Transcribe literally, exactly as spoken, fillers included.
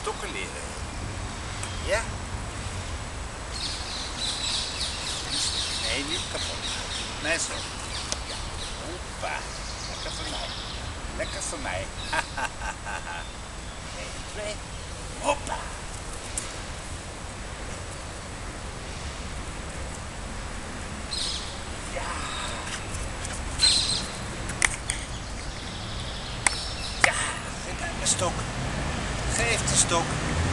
stokken leren. Ja? Nee, niet kapot. Nee, zo. Ja. Hoppa. Lekker voor mij. Lekker voor mij. Eén, twee. Hoppa. Ja. Ja, geef mij de stok. Geef de stok.